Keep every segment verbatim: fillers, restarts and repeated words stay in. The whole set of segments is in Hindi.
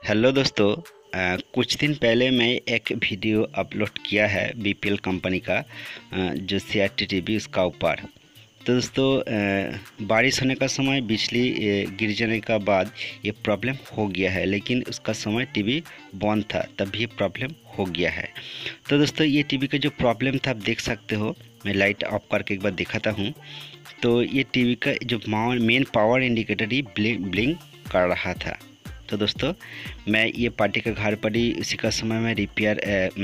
हेलो दोस्तों। अ, कुछ दिन पहले मैं एक वीडियो अपलोड किया है बीपीएल कंपनी का, अ, जो सी आर टी टीवी उसका ऊपर। तो दोस्तों, अ, बारिश होने का समय बिजली अ, गिर जाने का बाद ये प्रॉब्लम हो गया है, लेकिन उसका समय टीवी बंद था तब ये प्रॉब्लम हो गया है। तो दोस्तों, ये टीवी का जो प्रॉब्लम था आप देख सकते हो। मैं लाइट ऑफ करके एक बार दिखाता हूँ। तो ये टीवी का जो मेन पावर इंडिकेटर ही ब्लिंक ब्लिंक कर रहा था। तो दोस्तों, मैं ये पार्टी के घर पर ही उसी का समय में रिपेयर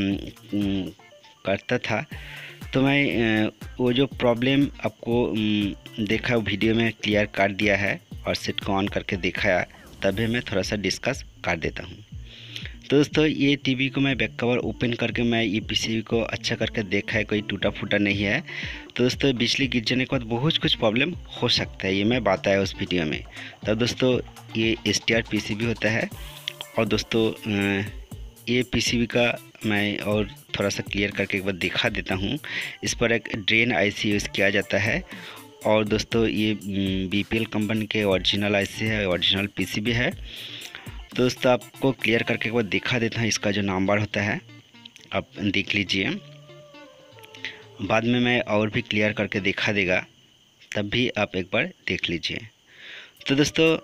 करता था। तो मैं अ, वो जो प्रॉब्लम आपको अम, देखा वीडियो में क्लियर कर दिया है और सेट को ऑन करके दिखाया, तभी मैं थोड़ा सा डिस्कस कर देता हूँ। तो दोस्तों, ये टीवी को मैं बैक कवर ओपन करके मैं ये पीसीबी को अच्छा करके देखा है, कोई टूटा फूटा नहीं है। तो दोस्तों, बिजली गिर जाने के बाद बहुत कुछ प्रॉब्लम हो सकता है, ये मैं बताया उस वीडियो में। तब दोस्तों, ये एस टी आर पीसीबी होता है। और दोस्तों, ये पीसीबी का मैं और थोड़ा सा क्लियर करके एक बार दिखा देता हूँ। इस पर एक ड्रेन आईसी यूज़ किया जाता है। और दोस्तों, ये बीपीएल कंपनी के ओरिजिनल आईसी है, ओरिजिनल पीसीबी है। तो दोस्तों, आपको क्लियर करके एक बार दिखा देता हूँ। इसका जो नंबर होता है आप देख लीजिए, बाद में मैं और भी क्लियर करके दिखा देगा, तब भी आप एक बार देख लीजिए। तो दोस्तों,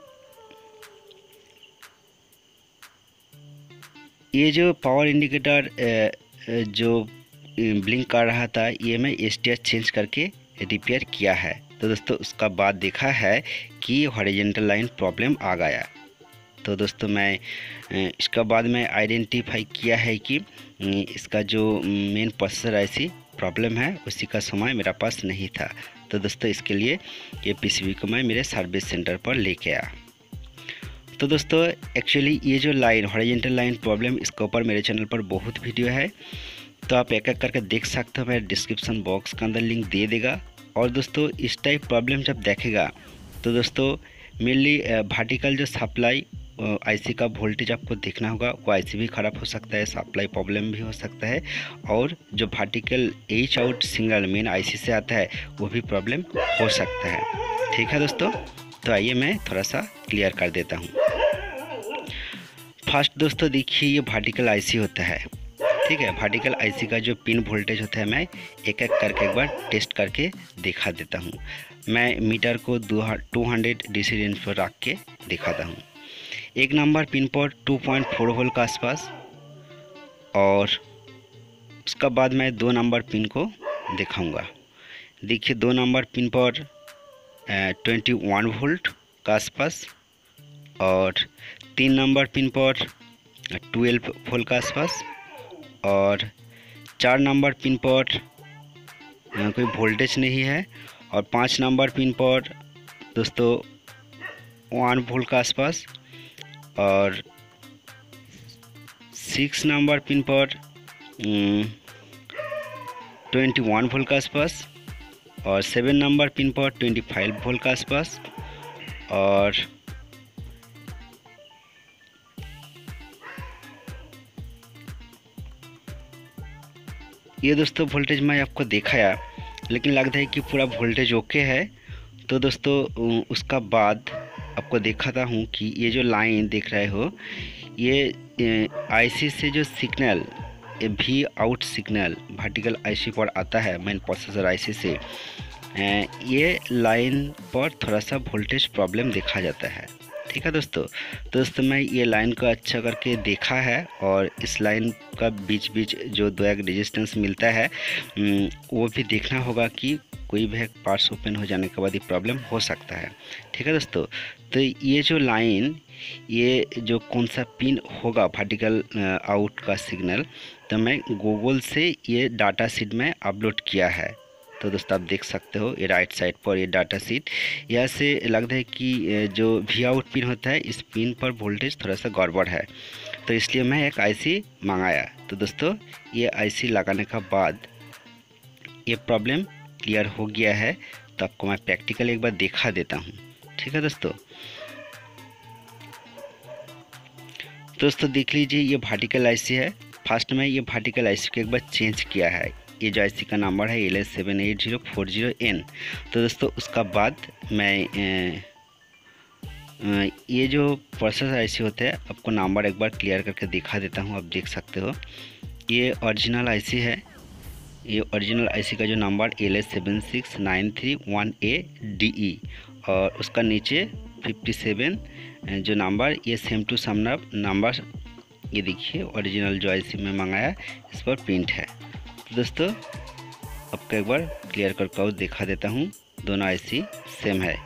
ये जो पावर इंडिकेटर जो ब्लिंक कर रहा था, ये मैं एस टी आर चेंज करके रिपेयर किया है। तो दोस्तों, उसका बाद देखा है कि हॉरिजॉन्टल लाइन प्रॉब्लम आ गया। तो दोस्तों, मैं इसका बाद में आइडेंटिफाई किया है कि इसका जो मेन प्रोसेसर आईसी प्रॉब्लम है, उसी का समय मेरा पास नहीं था। तो दोस्तों, इसके लिए ये पीसीबी को मैं मेरे सर्विस सेंटर पर लेके आया। तो दोस्तों, एक्चुअली ये जो लाइन हॉरिजॉन्टल लाइन प्रॉब्लम, इसके ऊपर मेरे चैनल पर बहुत वीडियो है, तो आप एक एक करके देख सकते हो। मैं डिस्क्रिप्शन बॉक्स के अंदर लिंक दे देगा। और दोस्तों, इस टाइप प्रॉब्लम जब देखेगा तो दोस्तों, मेनली वर्टिकल जो सप्लाई आईसी का वोल्टेज आपको देखना होगा। वो आईसी भी ख़राब हो सकता है, सप्लाई प्रॉब्लम भी हो सकता है, और जो vertical H out signal main IC से आता है वो भी प्रॉब्लम हो सकता है। ठीक है दोस्तों, तो आइए मैं थोड़ा सा क्लियर कर देता हूँ। फर्स्ट दोस्तों, देखिए ये वर्टिकल आईसी होता है। ठीक है, वर्टिकल आईसी का जो पिन वोल्टेज होता है, मैं एक एक करके एक बार टेस्ट करके दिखा देता हूँ। मैं मीटर को टू हंड्रेड डीसी रेंज पर रख के दिखाता हूँ। एक नंबर पिन पर टू पॉइंट फोर वोल्ट का आसपास, और उसका बाद मैं दो नंबर पिन को दिखाऊंगा। देखिए, दो नंबर पिन पर ट्वेंटी वन वोल्ट का आसपास, और तीन नंबर पिन पर ट्वेल्व वोल्ट का आसपास, और चार नंबर पिन पर कोई वोल्टेज नहीं है, और पाँच नंबर पिन पर दोस्तों वन वोल्ट का आसपास, और सिक्स नंबर पिन पर ट्वेंटी वन वोल्ट का आसपास, और सेवन नंबर पिन पर ट्वेंटी फाइव वोल्ट का आसपास, और ये दोस्तों वोल्टेज मैं आपको दिखाया, लेकिन लगता है कि पूरा वोल्टेज ओके है। तो दोस्तों, उसका बाद आपको दिखाता हूँ कि ये जो लाइन देख रहे हो, ये आईसी से जो सिग्नल भी आउट सिग्नल वर्टिकल आईसी पर आता है, मेन प्रोसेसर आईसी से, ये लाइन पर थोड़ा सा वोल्टेज प्रॉब्लम देखा जाता है। ठीक है दोस्तों, दोस्तों मैं ये लाइन को अच्छा करके देखा है, और इस लाइन का बीच बीच जो दो एक रेजिस्टेंस मिलता है, वो भी देखना होगा कि कोई भी पार्ट्स ओपन हो जाने के बाद ये प्रॉब्लम हो सकता है। ठीक है दोस्तों, तो ये जो लाइन, ये जो कौन सा पिन होगा वर्टिकल आउट का सिग्नल, तो मैं गूगल से ये डाटा शीट में अपलोड किया है। तो दोस्तों, आप देख सकते हो ये राइट साइड पर ये डाटा शीट, यहाँ से लगता है कि जो वी आउट पिन होता है, इस पिन पर वोल्टेज थोड़ा सा गड़बड़ है, तो इसलिए मैं एक आईसी मंगाया। तो दोस्तों, ये आईसी लगाने का बाद ये प्रॉब्लम क्लियर हो गया है। तो आपको मैं प्रैक्टिकल एक बार दिखा देता हूँ। ठीक है दोस्तों, दोस्तों देख लीजिए, ये वर्टिकल आईसी है। फर्स्ट में ये वर्टिकल आईसी को एक बार चेंज किया है। ये जो आईसी का नंबर है L S seven eight zero four zero N. तो दोस्तों, उसका बाद मैं ये जो प्रोसेसर आईसी होते हैं आपको नंबर एक बार क्लियर करके दिखा देता हूँ। आप देख सकते हो ये ओरिजिनल आईसी है। ये ओरिजिनल आईसी का जो number L S seven six nine three one A D E और उसका नीचे फिफ्टी सेवन जो नंबर, ये सेम टू सेम नंबर ये देखिए ओरिजिनल जो आईसी में मंगाया इस पर प्रिंट है। तो दोस्तों आपको एक बार क्लियर करके दिखा देता हूँ, दोनों आईसी सेम है।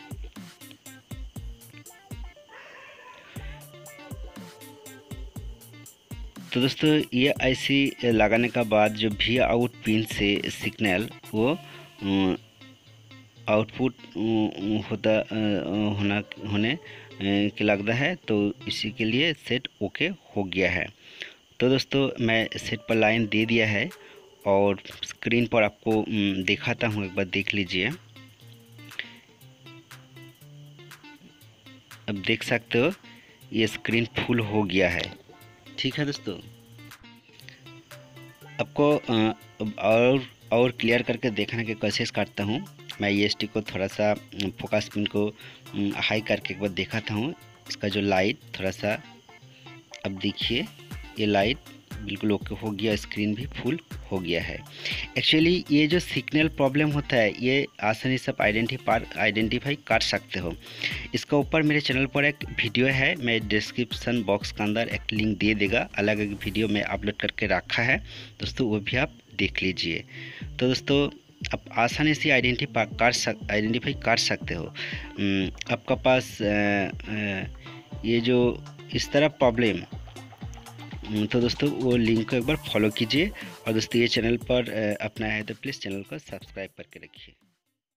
तो दोस्तों ये आईसी लगाने का बाद जो भी आउट पिन से सिग्नल वो आउटपुट होता होना होने के लगता है, तो इसी के लिए सेट ओके हो गया है। तो दोस्तों मैं सेट पर लाइन दे दिया है और स्क्रीन पर आपको दिखाता हूँ, एक बार देख लीजिए। अब देख सकते हो ये स्क्रीन फुल हो गया है। ठीक है दोस्तों, आपको और और क्लियर करके देखने की कोशिश करता हूँ। मैं ई एस टी को थोड़ा सा फोकस पिन को हाई करके एक बार दिखाता हूँ। इसका जो लाइट थोड़ा सा, अब देखिए ये लाइट बिल्कुल ओके हो गया, स्क्रीन भी फुल हो गया है। एक्चुअली ये जो सिग्नल प्रॉब्लम होता है ये आसानी से आप आइडेंटिफाई आइडेंटिफाई कर सकते हो। इसका ऊपर मेरे चैनल पर एक वीडियो है, मैं डिस्क्रिप्शन बॉक्स के अंदर एक लिंक दे देगा, अलग अलग वीडियो में अपलोड करके रखा है दोस्तों, वो भी आप देख लीजिए। तो दोस्तों आप आसानी से आइडेंटिफाई कर सक आइडेंटिफाई कर सकते हो। आपका पास ये जो इस तरह प्रॉब्लम, तो दोस्तों वो लिंक को एक बार फॉलो कीजिए। और दोस्तों ये चैनल पर अपना है तो प्लीज़ चैनल को सब्सक्राइब करके रखिए।